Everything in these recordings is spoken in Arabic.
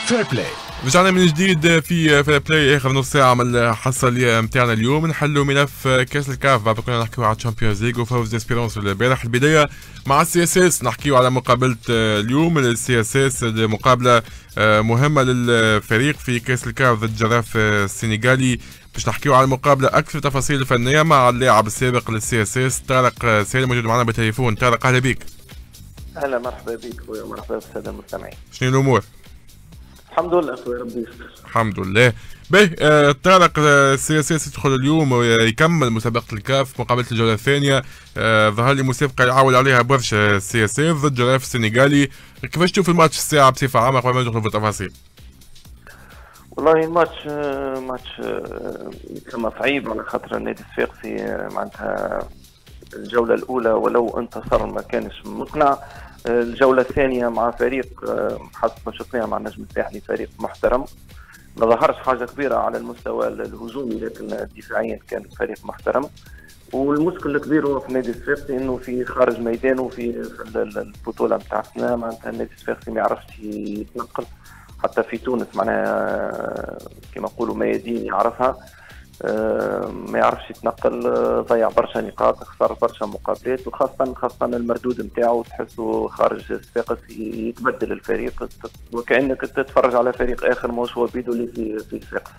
فير بلاي. رجعنا من جديد في فير بلاي. اخر نص ساعه من الحصه نتاعنا اليوم نحلوا ملف كاس الكاف. بعد كنا نحكيو على الشامبيونز ليغ وفوز اسبيرونس البارح. البدايه مع السي اس اس، نحكيو على مقابله اليوم السي اس اس، مقابله مهمه للفريق في كاس الكاف ضد جراف السنغالي. باش نحكيو على المقابله اكثر تفاصيل فنيه مع اللاعب السابق للسي اس اس طارق سالم، موجود معنا بالتليفون. طارق اهلا بك. اهلا مرحبا بك خويا، مرحبا بالساده المستمعين. شنو الامور؟ الحمد لله خويا، ربي يستر. الحمد لله. باهي طارق، السي اس اس يدخل اليوم ويكمل مسابقة الكاف مقابلة الجولة الثانية. ظهر لي مسابقة يعول عليها برشا السي اس اس ضد جراف السنغالي. كيفاش تشوف الماتش الساعة بصفة عامة قبل ما ندخل في التفاصيل؟ والله الماتش كما صعيب على خاطر النادي الصفاقسي معناتها الجولة الأولى ولو انتصر ما كانش مقنع. الجولة الثانية مع فريق حسب ما شفناها مع النجم الساحلي فريق محترم، ما ظهرش حاجة كبيرة على المستوى الهجومي لكن دفاعيا كان فريق محترم. والمشكل الكبير هو في النادي الصفاقسي انه في خارج ميدانه في البطولة نتاع السنة معناتها النادي الصفاقسي ما يعرفش يتنقل. حتى في تونس معناها كما نقولوا ميادين يعرفها، ما يعرفش يتنقل، ضيع برشا نقاط، خسر برشا مقابلات، وخاصة المردود نتاعو تحسه خارج الصفاقس يتبدل الفريق وكأنك تتفرج على فريق آخر مش هو بيدو اللي في الصفاقس.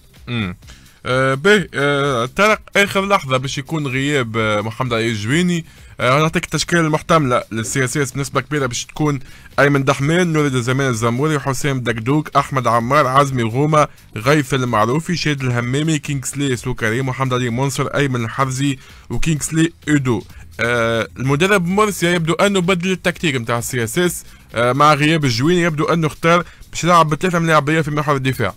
باهي طارق، اخر لحظه باش يكون غياب محمد علي الجويني. نعطيك التشكيله المحتمله للسي اس اس بنسبه كبيره باش تكون ايمن دحمان، نوري الزمان الزموري، حسام دكدوك، احمد عمار، عزمي غومه، غيث المعروفي، شاد الهمامي، كينغسلي سوكري، محمد علي منصر، ايمن الحفزي، وكينغسلي اودو. المدرب مرسي يبدو انه بدل التكتيك نتاع السي اس اس مع غياب الجويني، يبدو انه اختار باش يلعب بثلاثه ملاعبيه في محور الدفاع.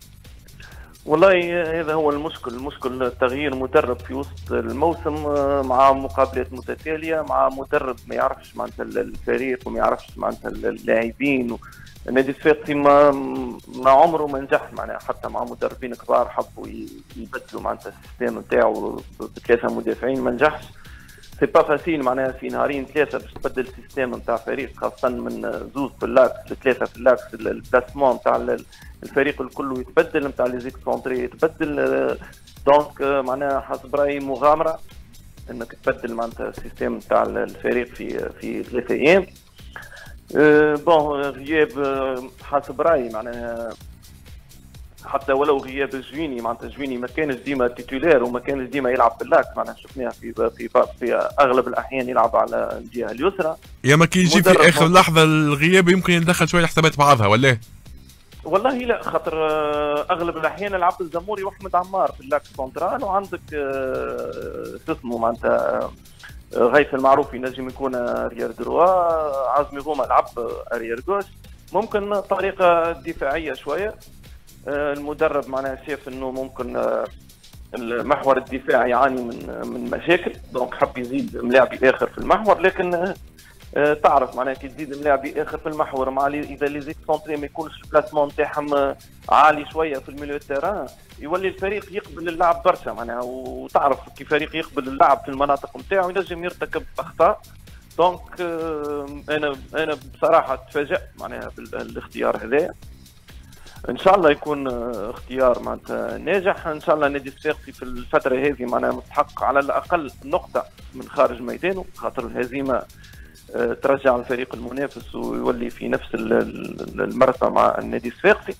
والله هذا هو المشكل التغيير مدرب في وسط الموسم مع مقابلات متتاليه مع مدرب ما يعرفش معناتها الفريق وما يعرفش معناتها اللاعبين. النادي الصفاقسي ما عمره ما نجح معناها حتى مع مدربين كبار حبوا يبدلوا معناتها السيستم نتاعو بثلاثه مدافعين ما نجحش. سي با فاسيل معناها في نهارين ثلاثه باش تبدل السيستم نتاع الفريق، خاصه من زوز في اللاكس لثلاثه في اللاكس. البلاسمون نتاع الفريق الكل يتبدل، نتاع لي زيكسونتري يتبدل. دونك معناها حسب رايي مغامره انك تبدل معناتها السيستم نتاع الفريق في 3 ايام. بون غياب حسب رايي معناها حتى ولو غياب الجويني معناتها الجويني ما كانش ديما تيتولير وما كانش ديما يلعب باللاكس، معناها شفناها في اغلب الاحيان يلعب على الجهه اليسرى. يا ما كي يجي في اخر لحظه الغياب يمكن يدخل شويه الحسابات بعضها ولا؟ والله لا، خاطر اغلب الاحيان لعبت الزموري واحمد عمار في اللاكس سنترال، وعندك اسمه معناتها غيث المعروف ينجم يكون اريير دروا، عزمي غوما لعب اريير جوش. ممكن طريقه دفاعيه شويه. المدرب معناها شاف انه ممكن المحور الدفاعي يعاني من مشاكل، دونك حب يزيد ملاعبي اخر في المحور. لكن تعرف معناها كي تزيد ملاعبي اخر في المحور مع اذا لي زيك سونتري ما يكونش البلاسمون نتاعهم عالي شويه في الميليو تيران، يولي الفريق يقبل اللعب برشا معناها. وتعرف كي فريق يقبل اللعب في المناطق نتاعو ينجم يرتكب اخطاء. دونك انا بصراحه تفاجأت معناها بالاختيار هذا. ان شاء الله يكون اختيار معناتها ناجح. ان شاء الله النادي الصفاقسي في الفتره هذه معناها مستحق على الاقل نقطه من خارج ميدانه، خاطر الهزيمه ترجع الفريق المنافس ويولي في نفس المرتبه مع النادي الصفاقسي.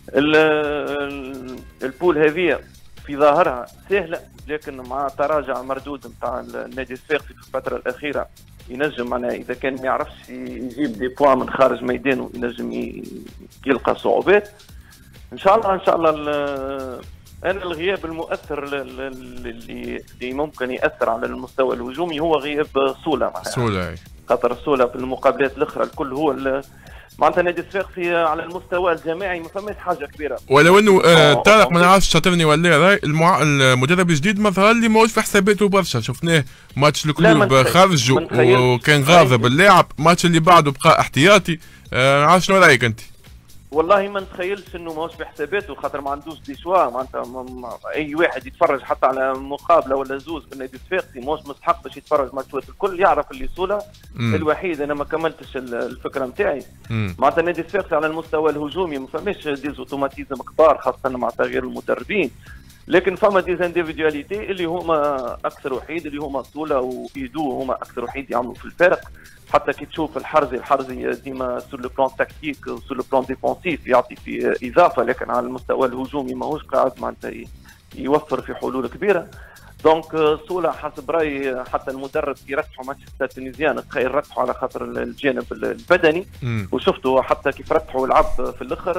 البول هذه في ظاهرها سهله، لكن مع تراجع مردود نتاع النادي الصفاقسي في الفتره الاخيره ينجم معناها اذا كان ما يعرفش يجيب دي بوان من خارج ميدانه ينجم يلقى صعوبات. ان شاء الله انا الغياب المؤثر اللي ممكن ياثر على المستوى الهجومي هو غياب سولا معناها. خاطر سولا في المقابلات الاخرى الكل هو معناتها النادي الصفاقسي على المستوى الجماعي ما فماش حاجه كبيره. ولو انه طارق ما نعرفش شاطرني ولا راي المدرب الجديد مظهر لي ماهوش في حساباته برشا. شفناه ماتش الكلوب خرج وكان غاضب اللاعب، ماتش اللي بعده بقى احتياطي. ما نعرفش شنو رايك انت؟ والله ما نتخيلش انه ماهوش بحساباته، خاطر ما عندوش دي شوا معناتها. اي واحد يتفرج حتى على مقابله ولا زوز في النادي الصفاقسي ماهوش مستحق باش يتفرج ماتشات. الكل يعرف اللي سوله الوحيد. انا ما كملتش الفكره نتاعي معناتها. النادي الصفاقسي على المستوى الهجومي ما فماش ديز اوتوماتيزم كبار، خاصه مع تغيير المدربين، لكن فما ديز انديفيدواليتي اللي هما اكثر وحيد، اللي هما سوله وايدو هما اكثر وحيد يعملوا في الفارق. حتى كي تشوف الحرزي ديما سور لو بلان تكتيك وسور لو بلان ديفونسيف يعطي في اضافه، لكن على المستوى الهجومي ماهوش قاعد معناتها يوفر في حلول كبيره. دونك سولا حسب رايي حتى المدرب كي رتحوا مانشستر تونيزيان تخيل رتحوا على خاطر الجانب البدني، وشفتوا حتى كيف رتحوا ولعب في الاخر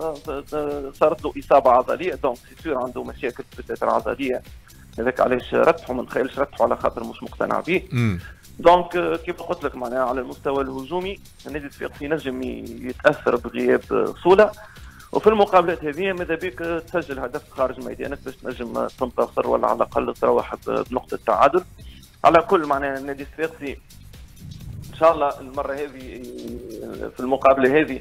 صارت له اصابه عضليه. دونك سيسير عنده مشاكل بتاتر عضليه، هذاك علاش رتحوا. ما نتخيلش رتحوا على خاطر مش مقتنع به. دونك كيف قلت لك معناها على المستوى الهجومي النادي الصفاقسي ينجم يتاثر بغياب سولا، وفي المقابلات هذه ماذا بيك تسجل هدف خارج ميدانك باش تنجم تنتصر ولا على الاقل تروح بنقطه تعادل. على كل معناها النادي الصفاقسي ان شاء الله المره هذه في المقابله هذه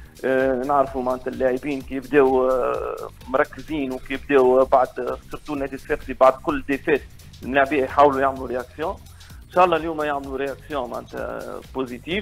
نعرفوا معناتها اللاعبين كي يبداو مركزين وكي يبداو بعد سورتو النادي الصفاقسي بعد كل ديفيت اللاعبين يحاولوا يعملوا رياكسيون. ان شاء الله اليوم يعملوا رياكسيون معناتها بوزيتيف،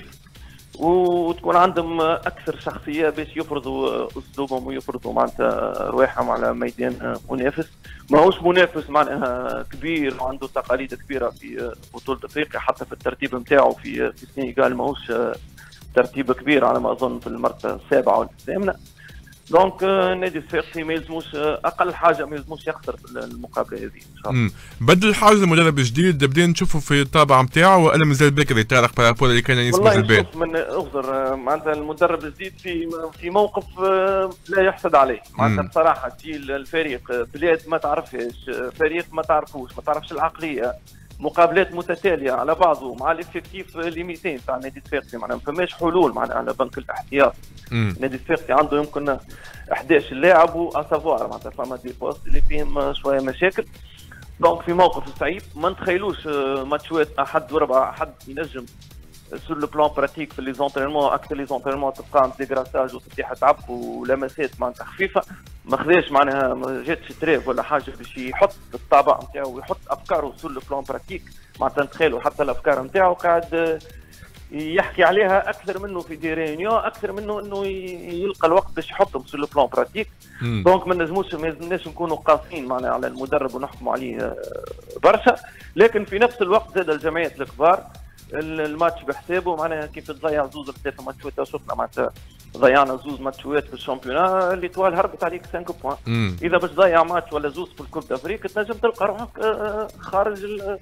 وتكون عندهم اكثر شخصيه باش يفرضوا اسلوبهم ويفرضوا معناتها رواحهم على ميدان منافس. ماهوش منافس معناها كبير وعنده تقاليد كبيره في بطوله افريقيا، حتى في الترتيب نتاعو في السنغال ماهوش ترتيب كبير على ما اظن في المرتبه السابعه ولا الثامنه. دونك النادي الصفاقسي ما يلزموش اقل حاجه ما يلزموش يخسر في المقابله هذه ان شاء الله. بدل حاجه المدرب الجديد بدينا نشوفوا في الطابع نتاعو ولا مازال بكري طارق بارابول اللي كان يسمع في البال؟ والله من اغزر معناتها المدرب الجديد في موقف لا يحسد عليه معناتها بصراحه. تجي الفريق بلاد ما تعرفهاش، فريق ما تعرفش العقليه، مقابلات متتاليه على بعضه مع الافكتيف ليميتين تاع النادي الصفاقسي معناها ما فماش حلول معناها على بنك الاحتياط. النادي الصفاقسي عنده يمكن 11 لاعب واسافوار معناتها فما دي بوست اللي فيهم شويه مشاكل. دونك في موقف صعيب ما نتخيلوش ماتشات احد وربع احد ينجم سور لو بلان براتيك في لي زونترينمون. اكثر لي زونترينمون تبقى ديغراساج وتفتيح تعب ولمسات معناتها خفيفه، ما خذاش معناها ما جاتش تريف ولا حاجه باش يحط الطابع نتاعو ويحط افكاره سور لو بلان براتيك. معناتها نتخيلوا حتى الافكار نتاعو قاعد يحكي عليها اكثر منه في دي ريونيون، اكثر منه انه يلقى الوقت باش يحطهم سور لو بلان براتيك. دونك ما نجموش نكونوا قاسيين معناها على المدرب ونحكموا عليه برشا، لكن في نفس الوقت زاد الجمعيات الكبار الماتش بحسابه معناها كيف تضيع زوز ثلاثه ماتشات. شفنا معناتها ضيعنا زوز ماتشات في الشامبيونا اللي طوال هربت عليك 5 بوان. اذا باش تضيع ماتش ولا زوز في الكوب دافريك تنجم تلقى روحك خارج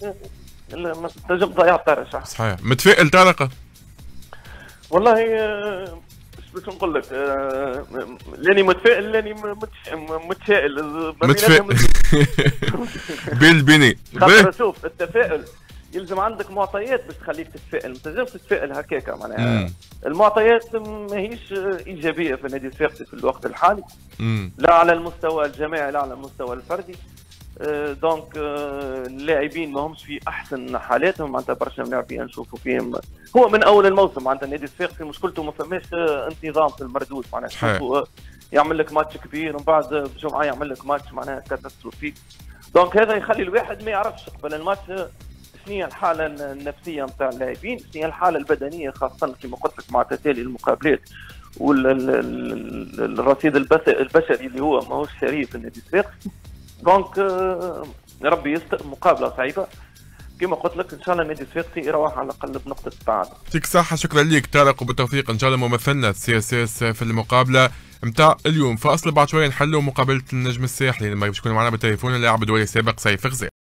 تنجم تضيع الطرش. صحيح. متفائل طارق؟ والله باش نقول لك لاني متفائل لاني متشائل بالبني. شوف التفاؤل يلزم عندك معطيات باش تخليك تتفائل، ما تنجمش تتفائل هكاكا معناها. المعطيات ماهيش ايجابيه في النادي الصفاقسي في الوقت الحالي، لا على المستوى الجماعي لا على المستوى الفردي. دونك اللاعبين ما همش في احسن حالاتهم معناتها. برشا لاعبين نشوفوا فيهم هو من اول الموسم معناتها النادي الصفاقسي مشكلته ما فماش انتظام في المردود معناتها. يعمل لك ماتش كبير ومن بعد بجمعه يعمل لك ماتش معناها كاتاستروفيك. دونك هذا يخلي الواحد ما يعرفش قبل الماتش شنو الحاله النفسيه نتاع اللاعبين، شنو الحاله البدنيه خاصه كما قلت لك مع تتالي المقابلات والرصيد البشري اللي هو ماهوش سريع في النادي الصفاقسي. دونك ربي يستر. مقابله صعيبه كما قلت لك، ان شاء الله النادي الصفاقسي يروح على الاقل بنقطه التعادل. يعطيك الصحه. شكرا لك طارق وبالتوفيق ان شاء الله ممثلنا سي اس اس في المقابله نتاع اليوم. فاصل بعد شويه نحلوا مقابله النجم الساحلي لما باش يكون معنا بالتليفون اللاعب الدولي السابق سيف غزال.